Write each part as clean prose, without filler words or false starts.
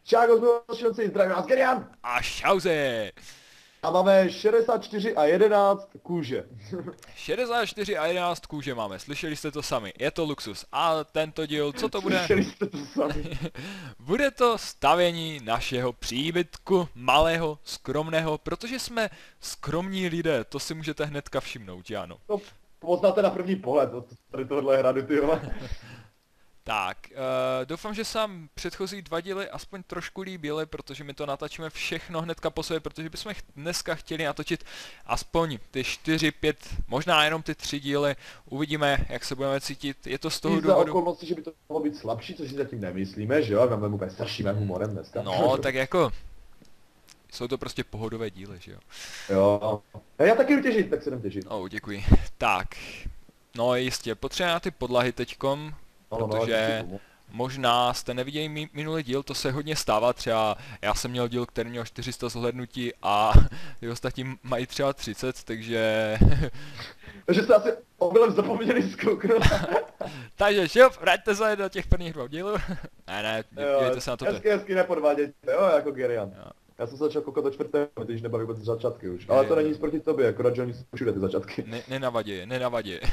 Čau, šilci, zdravím vás, Gerian! A šauze! A máme 64 a 11 kůže. 64 a 11 kůže máme, slyšeli jste to sami, je to luxus. A tento díl, co to bude? Slyšeli jste to sami. Bude to stavění našeho příbytku, malého, skromného, protože jsme skromní lidé, to si můžete hnedka všimnout, ano. To poznáte na první pohled, tady tohle hradu, ty vole. Tak, doufám, že se vám předchozí dva díly aspoň trošku líbily, protože my to natáčíme všechno hnedka po sobě, protože bychom dneska chtěli natočit aspoň ty 4, 5, možná jenom ty 3 díly. Uvidíme, jak se budeme cítit. Je to z toho I za důvodu... okolnosti, že by to mohlo být slabší, což si zatím nemyslíme, že jo? Máme úplně strašným humorem dneska. No, tak jako... Jsou to prostě pohodové díly, že jo? Jo. A já taky jdu těžit, tak se jdem těžit. Oh, děkuji. Tak, no jistě, potřebujeme na ty podlahy teďkom, protože možná jste neviděli minulý díl, to se hodně stává, třeba já jsem měl díl, který měl 400 zhlédnutí a ty ostatní mají třeba 30, takže... Takže jste asi omylem zapomněli zkouknout. Takže šup, vraťte se do těch prvních dvou dílů. ne, dívejte se na to. Hezky nepodvádějte, jo, jako Gerian. Jo. Já jsem se začal koukat do čtvrtého, když nebaví vůbec začátky už. Ale to není nic proti tobě, akorát, že oni jsou všude ty začátky. Nenavadí je.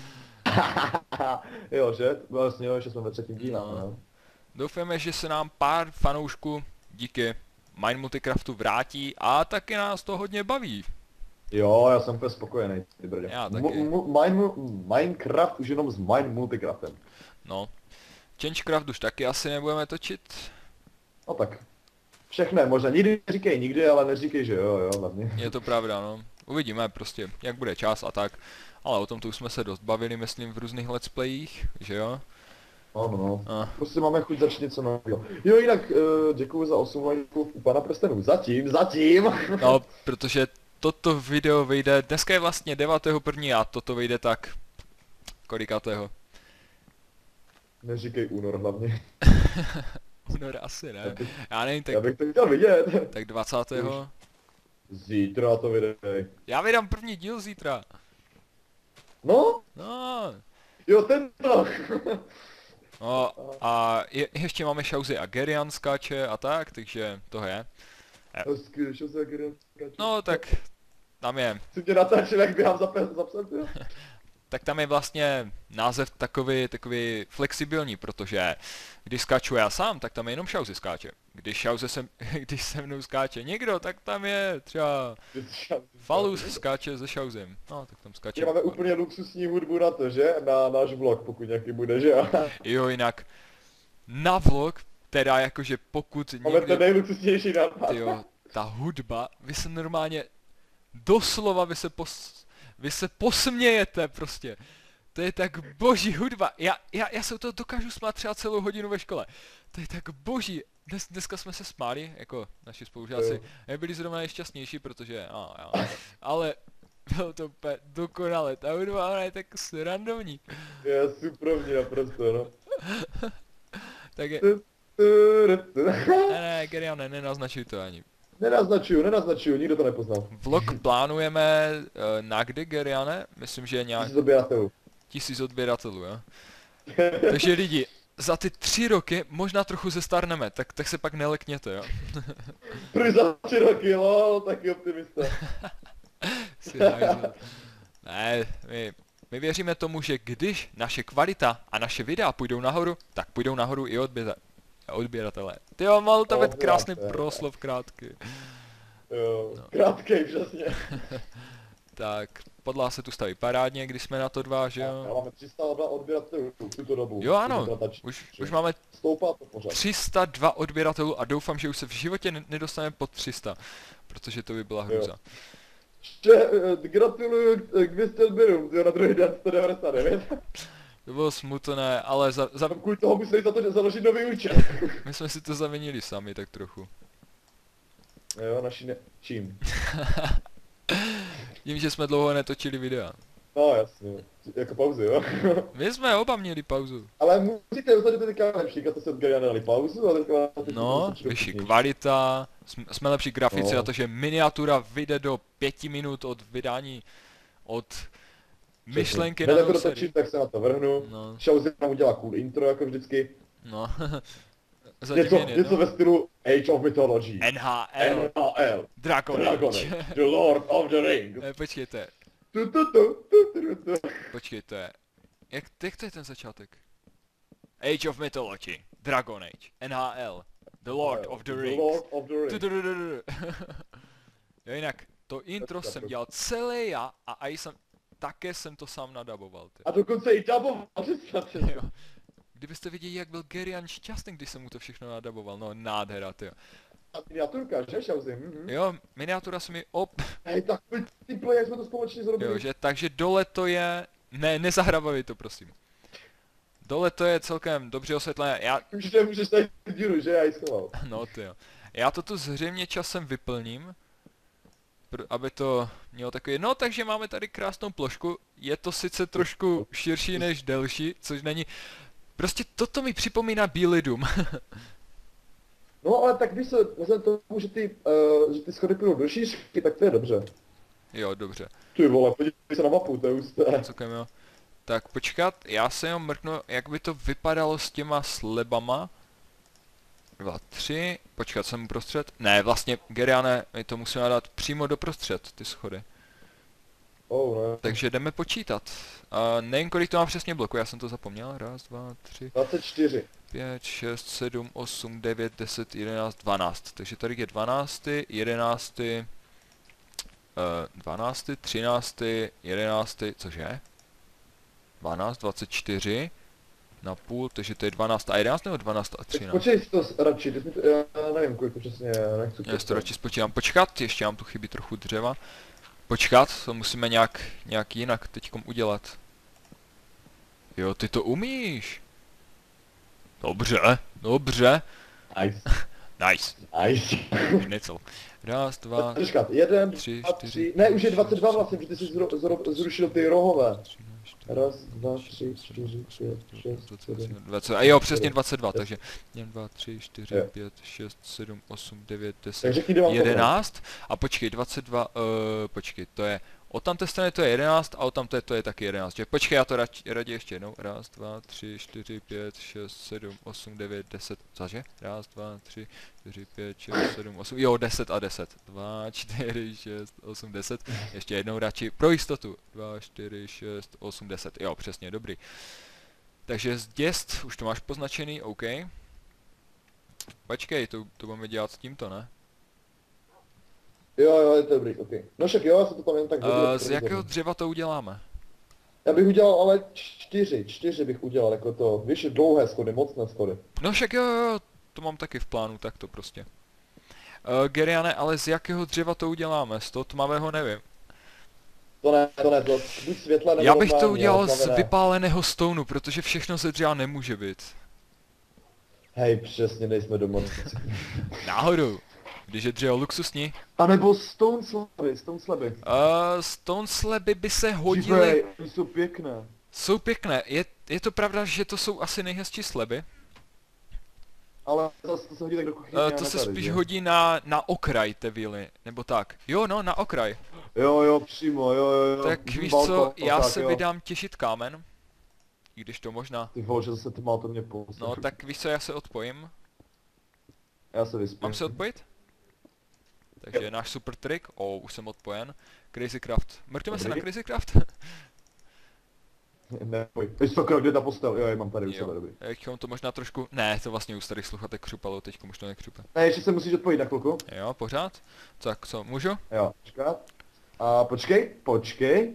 Jo, že? Vlastně jo, že jsme ve třetím díle. No. Doufáme, že se nám pár fanoušků díky Mine Multicraftu vrátí a taky nás to hodně baví. Jo, já jsem úplně spokojený, ty brdě. Já taky. Minecraft už jenom s Mine Multicraftem. No. Changecraft už taky asi nebudeme točit. No tak. Všechno, možná nikdy neříkej nikdy, ale neříkej, že jo, hlavně. Je to pravda, no. Uvidíme prostě, jak bude čas a tak. Ale o tom tu už jsme se dost bavili, myslím, v různých let's playích, že jo? No. Prostě máme chuť začít něco nového. Jo, jinak děkuji za 8 lajků u pana prstenů. Zatím. No, protože toto video vyjde, dneska je vlastně 9.1. a toto vyjde tak... kolikátého? Neříkej únor hlavně. Únor asi ne. Já nevím, tak... Já bych to chtěl vidět. Tak 20. Zítra to vydej. Já vydám první díl zítra. No? No. Jo, tento. No a ještě máme Šauzy a Gerian skáče a tak, takže to je. Hezky, šel se jak No tak tam je. Jsi mě natáčel, jak běhám za psem, jo? Tak tam je vlastně název takový flexibilní, protože když skáču já sám, tak tam je jenom Šauzy skáče. Když se mnou skáče někdo, tak tam je třeba Falus skáče se Šauzem. No, tak tam skáče. Máme úplně luxusní hudbu na to, že? Na náš vlog, pokud nějaký bude, že jo? Jo, jinak na vlog, teda jakože pokud někdo... Máme ten nejluxusnější nápad. Jo, ta hudba, vy se normálně, doslova vy se posmějete prostě. To je tak boží hudba. Já se u toho dokážu smát třeba celou hodinu ve škole. To je tak boží. Dneska jsme se smáli, jako naši spolužáci. Nebyli zrovna nejšťastnější, protože, ale bylo to úplně dokonale. Ta hudba, ona je tak srandovní. Je suprovní naprosto, no. Tak je... Ne, Gerian, nenaznačuj to ani. Nenaznačuju, nikdo to nepoznal. Vlog plánujeme na kdy, Geriane? Myslím, že je nějak... 1000 odběratelů. 1000 odběratelů, jo? Takže lidi, za ty 3 roky možná trochu zestárneme, tak se pak nelekněte, jo? První za 3 roky, lol, taky optimista. Ne, my věříme tomu, že když naše kvalita a naše videa půjdou nahoru, tak půjdou nahoru i odběratelé. Tyjo, mal to být krásný proslov krátký. Jo, krátkej, přesně. Tak, podlaha se tu staví parádně, když jsme na to dva, že jo? Já máme 302 odběratelů v tuto dobu. Jo ano, už máme Stoupá to pořád. 302 odběratelů a doufám, že už se v životě nedostaneme pod 300, protože to by byla hruza. Gratuluju k 200 odběrům, na druhý den 199. To bylo smutné, ale Kvůli toho museli za to založit nový účet. my jsme si to zavinili sami tak trochu. Jo, čím? Tím, že jsme dlouho netočili videa. No jasně, jako pauzu, jo. My jsme oba měli pauzu. Ale musíte uznat, že to je teďka lepší, to se od Geriana dali pauzu, ale teďka... No, vyšší kvalita, jsme lepší grafici na to, že miniatura vyjde do 5 minut od vydání, od myšlenky na novou sérii. Tak se na to vrhnu. No. Šauzy nám udělá cool intro, jako vždycky. No. zatím jen jedno. Něco ve stylu Age of Mythology. NHL. NHL. Dragon Dragon Age. Age. The Lord of the Rings. Počkejte, Tu, tu, tu, tu, tu, tu. počkejte. Jak to je ten začátek? Age of Mythology. Dragon Age. NHL. The Lord of the The Rings. Lord of the Rings. Tududududu. Jo, jinak, to intro jsem dělal celé já a i jsem, také jsem to sám nadaboval, ty. A dokonce i duboval, představte. Jo. Kdybyste viděli, jak byl Gerian šťastný, když jsem mu to všechno nadaboval, no nádhera, ty. A miniaturka, že, Šauzi? Jo, miniatura se mi Hej, tak ty play, jak jsme to společně zrobili. Jo, že, takže dole to je, ne, nezahrabavej to, prosím. Dole to je celkem dobře osvětlené, Už nemůžeš tady díru, že, já ji schoval. no ty jo. Já to tu zřejmě časem vyplním, aby to mělo takový, no takže máme tady krásnou plošku, je to sice trošku širší než delší, což není, prostě toto mi připomíná Bílý dům. No ale tak když se vezme tomu, že ty schody půjdou do šířky, tak to je dobře. Jo, dobře, Ty vole, podívej se na mapu, to je husté. celkem jo. Tak počkat, já se jenom mrknu, jak by to vypadalo s těma slebama. 2, 3, počkat, jsem uprostřed. Ne, vlastně, Geriane, my to musíme dát přímo doprostřed, ty schody. Oh, ne. Takže jdeme počítat. Nevím, kolik to má přesně bloků, já jsem to zapomněl. 1, 2, 3, 24. 5, 6, 7, 8, 9, 10, 11, 12. Takže tady je 12, 11, 12, 13, 11, cože? 12, 24 na půl, takže to je 12 a 11 nebo 12 a 13? Počkej si to radši, ty jsi mi to, já nevím, kolik to přesně, já nechci. Já si to radši spočítám. Počkat, ještě nám tu chybí trochu dřeva. Počkat, to musíme nějak jinak teďkom udělat. Jo, ty to umíš. Dobře, dobře. Nice. Nice. Nice. Něco. 1, 2, Počkat, 1, 3, 2, 4, 3, ne, už je 22 vlastně, protože ty jsi zrušil ty rohové. 1, 2, 3, 4, 5, 6, 7. 20, a jo, přesně 22, takže 1, 2, 3, 4, Jo. 5, 6, 7, 8, 9, 10, Tak řekni, kde mám 11 a počkej, 22, počkej, to je, od tamté strany to je 11 a od tamté to je taky 11, že počkej, já to raději ještě jednou, 1, 2, 3, 4, 5, 6, 7, 8, 9, 10, cože? 1, 2, 3, 4, 5, 6, 7, 8, jo, 10 a 10, 2, 4, 6, 8, 10, ještě jednou radši, pro jistotu, 2, 4, 6, 8, 10, jo, přesně, dobrý. Takže zděst, už to máš poznačený, OK. Počkej, to budeme dělat s tímto, ne? Jo, je to dobrý, ok. No však jo, já se to tam jen tak Z jakého dřeva to uděláme? Já bych udělal ale 4 bych udělal jako to, víš, dlouhé schody, mocné schody. No však jo, to mám taky v plánu, tak to prostě. Geriane, ale z jakého dřeva to uděláme? Z toho tmavého nevím. To buď světle nebo Já bych to normální, udělal ale z tmavé ne. vypáleného stonu, protože všechno ze dřeva nemůže být. Hej, přesně, nejsme doma. Náhodou. Když je dřevo luxusní. A nebo stone slaby. Stone slaby by se hodily. Dívej, oni jsou pěkné. Jsou pěkné. Je to pravda, že to jsou asi nejhezčí slaby? Ale zase to se hodí tak do kuchyně. a To ne se tady, spíš že? hodí na okraj té vily, nebo tak. Jo, no, na okraj. Jo, přímo, jo. Tak víš Balkon, co, já tak, se jo. vydám těžit kámen. I když to možná. Ty vole, že zase ty má to mě No tak víš co, já se odpojím. Já se vyspím. Mám se odpojit? Takže náš super trik, už jsem odpojen. Crazycraft. Mrtvíme se na Dobrý. Crazycraft? Neboj. Víš co, kde je ta postel? Jo, mám tady u sebe, dobrý. Jakom to možná trošku... Ne, to vlastně u starých sluchatek křupalo, teďko už to nekřupe. Ne, ještě se musíš odpojit na chvilku. Jo, pořád? Tak co, můžu? Jo, počkat. A počkej.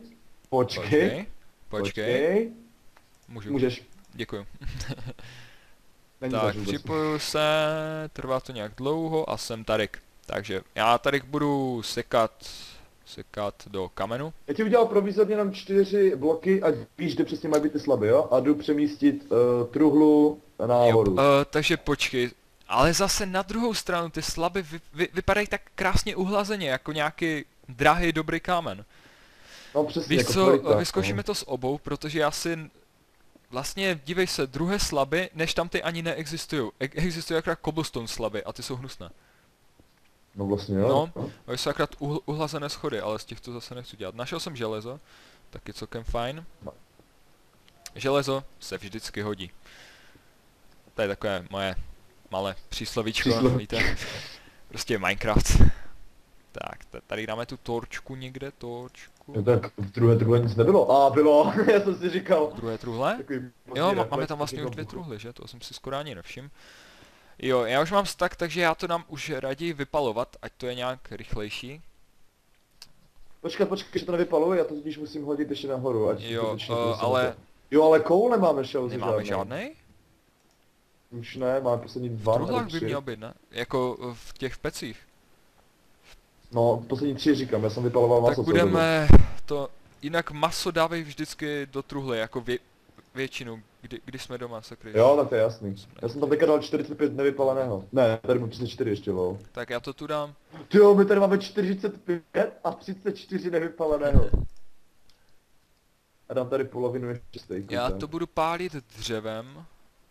Počkej. Můžu. Můžeš. Děkuju. Není Tak, vůbec. připoju se, trvá to nějak dlouho a jsem Tarik. Takže já tady budu sekat do kamenu. Já ti udělal provizorně nám 4 bloky a víš, kde přesně mají být ty slaby, jo? A jdu přemístit truhlu nahoru. Takže počkej, ale zase na druhou stranu ty slaby vypadají tak krásně uhlazeně, jako nějaký drahý dobrý kámen. No přesně, Víš jako co, kvalita, vyzkoušíme to s obou, protože já si... Vlastně, dívej se, druhé slaby, než tam ty ani neexistují. Existují akorát cobblestone slaby a ty jsou hnusné. No vlastně jo. No, oni jsou akorát uhlazené schody, ale z těchto zase nechci dělat. Našel jsem železo, taky celkem fajn. No. Železo se vždycky hodí. To je takové moje malé příslovíčko, víte. Prostě Minecraft. Tak, tady dáme tu torčku někde, torčku. No tak v druhé truhle nic nebylo. Bylo, já jsem si říkal. Druhé truhle? Takový Jo, máme tam vlastně už 2 truhly, že? To jsem si skoro ani nevšiml. Jo, já už mám stack, takže já to dám už raději vypalovat, ať to je nějak rychlejší. Počkat, že to nevypaluje, já to totiž musím hodit ještě nahoru, ať Jo, skutečně ale... Jo, ale koul nemáme šelzy Nemáme žádnej? Už ne, máme poslední V 2 truhlách nebo by 3. měl být, ne? Jako v těch pecích. No, poslední 3 říkám, já jsem vypaloval maso. Tak budeme to... Jinak maso dávej vždycky do truhle, jako většinu, kdy jsme doma, sakry. Jo, tak to je jasný. Já jsem tam teďka dal 45 nevypaleného. Ne, tady mám 34 ještě, lol. Tak já to tu dám. Tyjo, my tady máme 45 a 34 nevypaleného. A dám tady polovinu ještě stejku. Já tak. to budu pálit dřevem.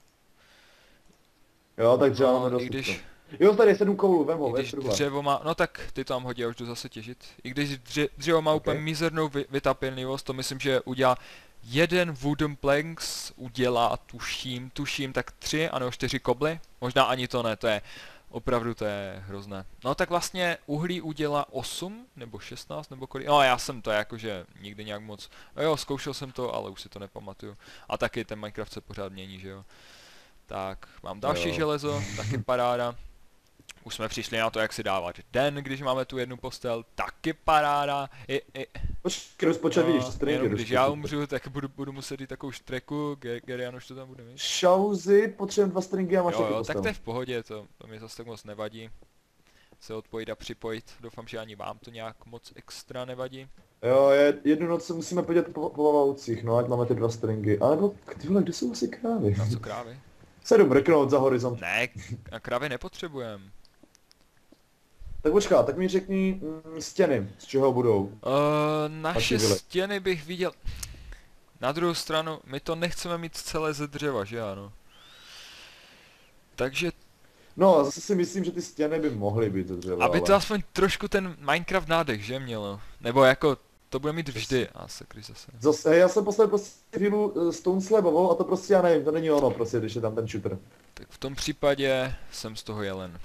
Jo, tak dřeva máme dost. I když... Jo, tady je 7 koulů, vem ho, I vem když truhle. dřevo má, no tak ty to tam hodí, já už jdu zase těžit. I když dřevo má úplně mizernou vytápělivost, to myslím, že udělá jeden wooden planks, udělá, tuším, tak 3 anebo 4 kobly. Možná ani to ne, to je, opravdu to je hrozné. No tak vlastně uhlí udělá 8, nebo 16, nebo kolik, no já jsem to jakože nikdy nějak moc, no jo, zkoušel jsem to, ale už si to nepamatuju. A taky ten Minecraft se pořád mění, že jo. Tak, mám další železo, taky paráda. Už jsme přišli na to, jak si dávat den, když máme tu jednu postel, taky paráda. Počkej, rozpočet, vidíš, to stringy. Jenom když já umřu, tak budu muset jít takovou štreku, Gerian už to tam bude mít. Šauzy, potřebujeme 2 stringy a máš taky Jo, postel. tak to je v pohodě, to mě zase tak moc nevadí. Se odpojit a připojit, doufám, že ani vám to nějak moc extra nevadí. Jo, jednu noc se musíme podívat po Vavoucích, no ať máme ty 2 stringy. A nebo, ty vole, kde jsou asi krávy? Na co krávy? Se jdu mrknout za horizont. Ne, a krávy nepotřebujeme. Tak počká, tak mi řekni stěny, z čeho budou. Naše stěny bych viděl... Na druhou stranu, my to nechceme mít celé ze dřeva, že ano? Takže... No, zase si myslím, že ty stěny by mohly být ze dřeva, aby ale... to aspoň trošku ten Minecraft nádech, že mělo? Nebo jako, to bude mít vždy. A sakry zase. Zase, já jsem poslal prostě chvíli Stone Slabovou a to prostě já nevím, to není ono prostě, když je tam ten shooter. Tak v tom případě jsem z toho jelen.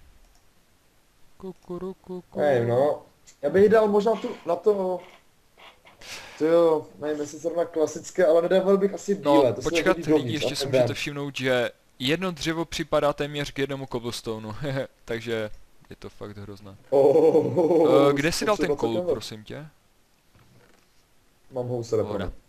Nevím, no. Já bych dal možná na to... Tyjo, nevím, jestli zrovna klasické, ale nedával bych asi bílé. No, počkat, lidi, ještě si můžete všimnout, že jedno dřevo připadá téměř k jednomu cobblestoneu, takže je to fakt hrozné. Kde jsi dal ten koul, prosím tě? Mám ho u sebe.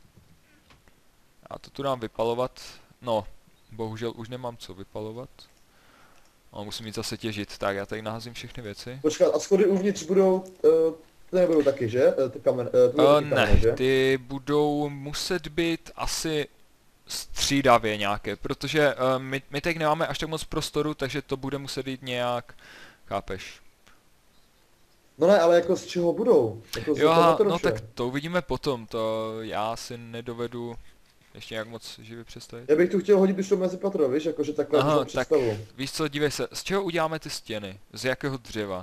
Já to tu dám vypalovat, no, bohužel už nemám co vypalovat. A musím jít zase těžit, tak já tady naházím všechny věci. Počkat, a schody uvnitř budou, ty nebudou taky, že? Ty kamen, ne, že? Ty budou muset být asi střídavě nějaké, protože my teď nemáme až tak moc prostoru, takže to bude muset jít nějak, chápeš? No ne, ale jako z čeho budou? Jako jo, no tak to uvidíme potom, to já si nedovedu ještě nějak moc živě představit. Já bych tu chtěl hodit už to mezi patro, víš, jakože takhle to představu. Víš co, dívej se, z čeho uděláme ty stěny? Z jakého dřeva?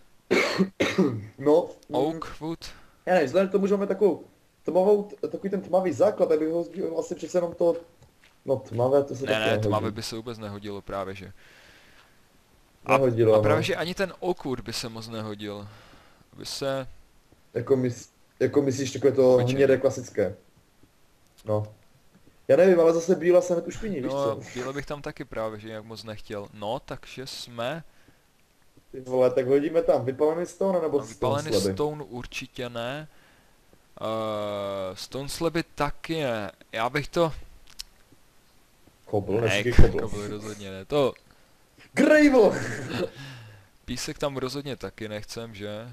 No... Oak wood? Já nevím, vzhledem k tomu, že máme takový ten tmavý základ, tak bych ho sdílel asi přece jenom to... No tmavé, to se taky Ne, tmavé by se vůbec nehodilo právě, že? Nehodilo, a právě, že ani ten oak wood by se moc nehodil. By se... Jako myslíš takové to hnědé klasické. No. Já nevím, ale zase bílá se hned ušpiní, víš co? No, bílé bych tam taky právě, že nějak moc nechtěl. No, takže jsme... Ty vole, tak hodíme tam vypalený stone nebo vypalený stone určitě ne. Stone slaby taky ne. Já bych to... Kobl, ne, kobl rozhodně ne. To... Gravel! Písek tam rozhodně taky nechcem, že?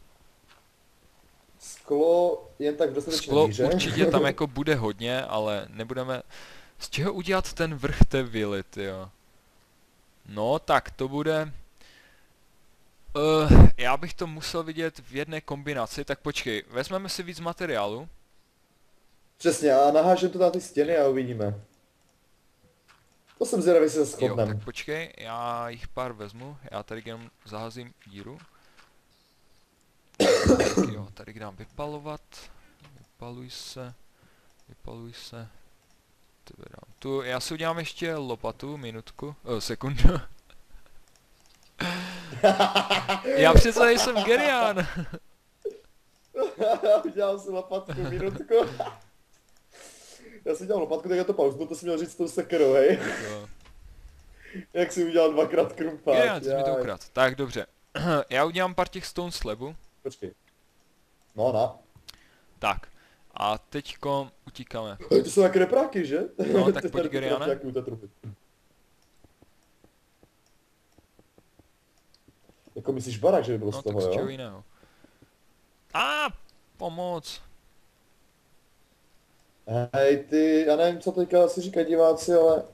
Sklo jen tak dostatečně míře. Sklo určitě tam jako bude hodně, ale nebudeme... Z čeho udělat ten vrch té vily, jo? No, tak to bude... já bych to musel vidět v jedné kombinaci, tak počkej, vezmeme si víc materiálu. Přesně, a nahážem to na ty stěny a uvidíme. To jsem zvědavý, se shodnem. Jo, tak počkej, já jich pár vezmu, já tady jenom zaházím díru. Tak jo, tady dám vypalovat, vypaluj se. tebe dám tu, já si udělám ještě lopatu, minutku, sekundu. Já přece nejsem genián. Udělal jsem lopatku, minutku. Já si dělal lopatku, tak já to pauznu, to si měl říct s tou sekerou, hej. Jo. Jak si udělal dvakrát krumpáč. Genián, ty jsi mi to ukradl. Tak dobře. Já udělám pár těch stone slabů. Počkej. No, na. Tak. A teďko utíkáme. To jsou jak repráky, že? No, tak Ty pojď, tady ty Geriane. repráky u té trupy. Jako myslíš barák, že by byl No z tak toho, z čeho jo? jiného. Pomoc. Hej, ty, já nevím, co teďka si říkají diváci, ale...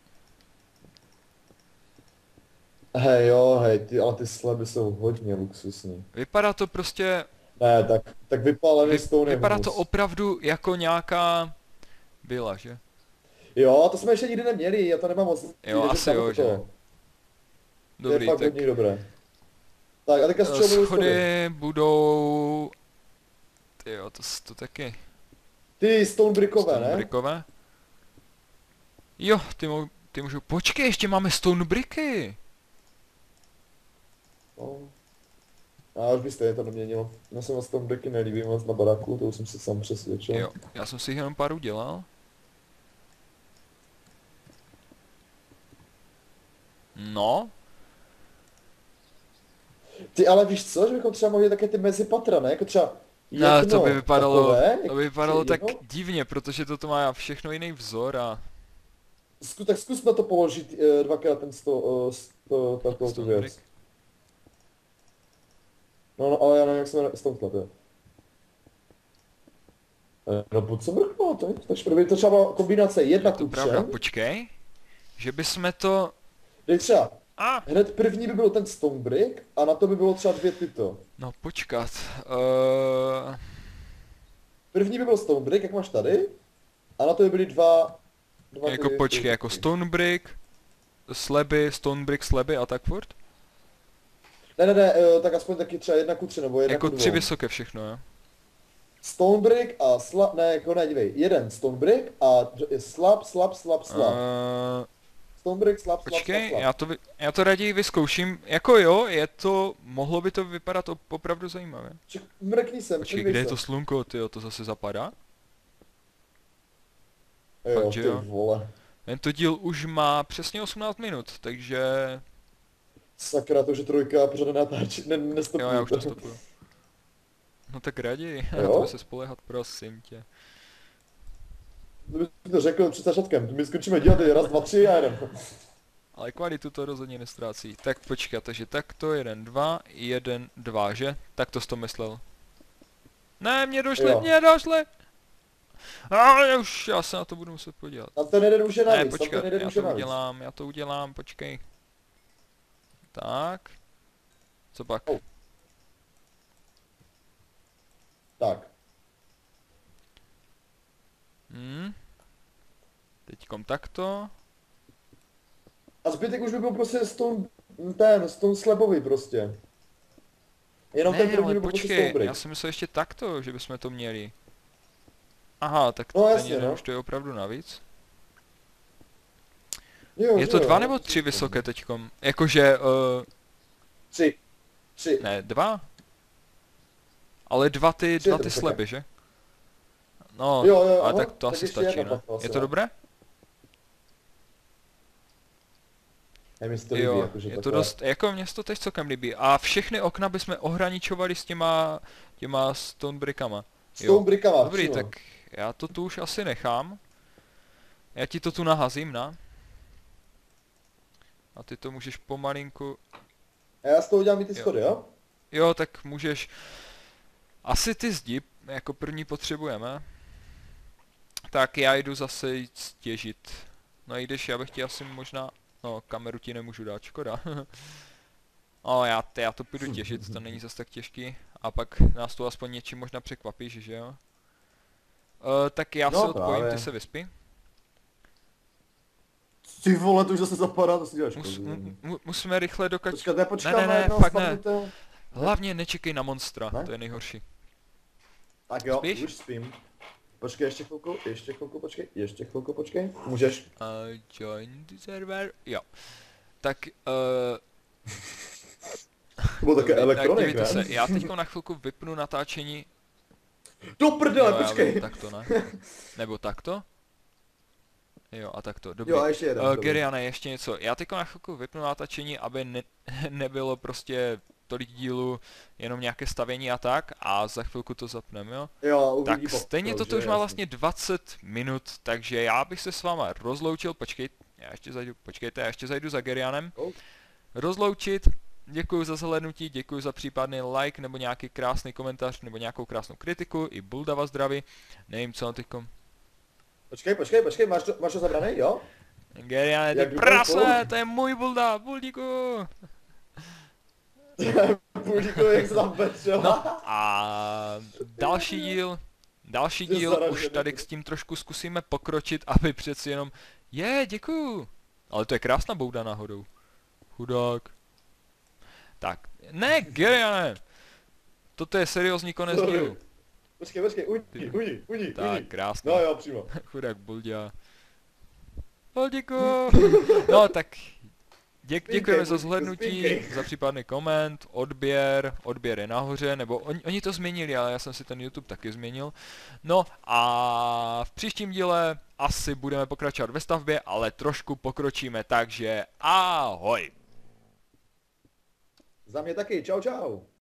Hej, jo, hej, ty, ale ty sleby jsou hodně luxusní. Vypadá to prostě... Ne, tak vypálený stone je Vypadá to humus. opravdu jako nějaká... Byla, že? Jo, to jsme ještě nikdy neměli, já to nemám moc. Jo, takže asi tam jo, to. že? To je Dobrý, fakt tak hodně dobré. Tak a teďka z čeho budou schody? schody budou... Tyjo, to taky... Ty stone brickové, ne? Brickové? Jo, ty můžu... Počkej, ještě máme stone bricky! No. A už by stejně to neměnilo. Já se vás stone bricky nelíbí moc na baráku, to už jsem si sám přesvědčil. Jo, já jsem si jich jenom pár udělal. No, Ty ale víš co, že bychom třeba mohli také ty mezipatra, ne? Jako třeba no jedno to by vypadalo, takové, to by vypadalo tak jedno. divně, protože toto má všechno jiný vzor a... Tak zkus na to položit dvakrát ten takovou tu Stone věc. brick. No, ale já nevím, jak se jmenuje stone slab, jo. No pojď se mrknout, to je, takže první to třeba byla kombinace jedna Je to ku pravda, třem. počkej. Že bychom to... Dej třeba, A, hned první by byl ten stone brick a na to by bylo třeba dvě tyto. no počkat. První by byl stone brick, jak máš tady, a na to by byly dva Jako ty- počkej, jako stone brick, slaby, stone brick, slaby a tak furt? Ne, tak aspoň taky třeba jedna ku tři nebo jedna Jako ku tři dvou. vysoké všechno, jo? Stone brick a slab, ne, jako ne, dívej, jeden stone brick a slab. Stone brick, slab. Počkej, já to raději vyzkouším. Jako jo, mohlo by to vypadat opravdu zajímavě. Mrkni sem, Počkej, podívej kde je se. to slunko, tyjo, to zase zapadá? Jo, Fakt, že ty jo? vole. Tento díl už má přesně 18 minut, takže... Sakra, to už je trojka a pořád nenatáčí, Jo, nestopuju. já už to stopuju. No tak raději, na Jo? to by se spoléhat, prosím tě. To bys to řekl před začátkem, my skončíme dělat raz, dva, tři a jedem. Ale kvalitu to rozhodně nestrácí. Tak počkat, takže takto, 1, 2, 1, 2, že? Tak to jsi to myslel. Ne, mě došli, Jo. mě došli! Ale už, já se na to budu muset podívat. Tam ten jeden už je Ne, navíc, tam počkat, ten jeden už je navíc. já to udělám, počkej. Tak. Co pak? Oh. Tak, Teďkom takto. a zbytek už by byl prostě stone slabový prostě. Jenom ten Ne, první ale by byl prostě stone počkej, brick. já jsem myslel ještě takto, že bychom to měli. Aha, tak No ten jasně, jeden no. už to je opravdu navíc. Jo, Je že to jo, 2 no, nebo to 3 je- vysoké teďkom? Jakože, Tři. Tři. ne, 2? Ale dva Tři je ty to vysoké. sleby, že? No, Jo, ale aha, tak to tak asi ještě stačí, jedna ne? pak asi, Je to ne? dobré? Hej, mi se to líbí, Jo, jakože je to takhle. dost, jako mně se to teď celkem líbí. A všechny okna bychom ohraničovali s těma stone brickama. Stone brickama, Dobrý, přímo. tak já to tu už asi nechám. Já ti to tu nahazím, na? A ty to můžeš pomalinku... A já z toho udělám i ty Jo. schody, jo? Jo, tak můžeš... Asi ty zdi jako první potřebujeme. Tak já jdu zase jít stěžit. No i když já bych ti asi možná... No, kameru ti nemůžu dát, škoda. No, já to půjdu těžit, to není zas tak těžký. A pak nás to aspoň něčím možná překvapíš, že jo? Tak já No, se odpojím, právě. ty se vyspí. Ty vole, to už zase zapadá, to si děláš. Musíme rychle dokač... Počkat, já počkám Ne, ne, na ne, jednoho fakt ne. spadnutého. Hlavně nečekej na monstra, Ne? to je nejhorší. Tak jo, Spíš? už spím. Počkej, ještě chvilku, počkej, ještě chvilku, počkej. Můžeš? Join the server, jo. Tak, To byl také tak elektronik, dívejte ne? se, já teď na chvilku vypnu natáčení. Do prdele, Jo, já počkej. vím, takto ne? Nebo takto? Jo, a takto, dobrý. Jo, a ještě jeden. dobrý. Geriane, ještě něco. Já teď na chvilku vypnu natáčení, aby nebylo prostě tolik dílů, jenom nějaké stavění a tak, a za chvilku to zapneme, jo? Jo, uvidí Tak po- stejně to, toto že už má jasný. vlastně 20 minut, takže já bych se s váma rozloučil, počkejte, já ještě zajdu za Gerianem. Oh. Rozloučit, děkuji za zhlédnutí, děkuji za případný like, nebo nějaký krásný komentář, nebo nějakou krásnou kritiku, i Bulda vás zdraví, nevím co on teďkom. Počkej, máš to zabraný, jo? Geriane, ty Jak Dukel prase, Pol? to je můj Bulda, Buldíku! Půlíku, jak se tam vetřela. No a další díl zaražený. už tady s tím trošku zkusíme pokročit, aby přeci jenom, děkuju. Ale to je krásná bouda náhodou. Chudák. Tak, ne, Geriane. Toto je seriózní konec Sorry. dílu. Počkej, ujdi. Tak, krásný. No jo, přímo. Chudák Buldia. Buldíku. No tak, děkujeme za zhlédnutí, Spínkej. za případný koment, odběr je nahoře, nebo oni to změnili, ale já jsem si ten YouTube taky změnil. No a v příštím díle asi budeme pokračovat ve stavbě, ale trošku pokročíme, takže ahoj! Za mě taky, čau.